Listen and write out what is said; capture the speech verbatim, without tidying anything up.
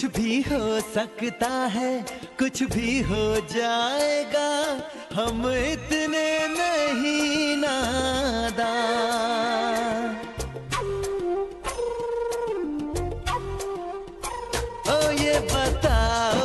कुछ भी हो सकता है, कुछ भी हो जाएगा, हम इतने नहीं नादान। ओ ये बता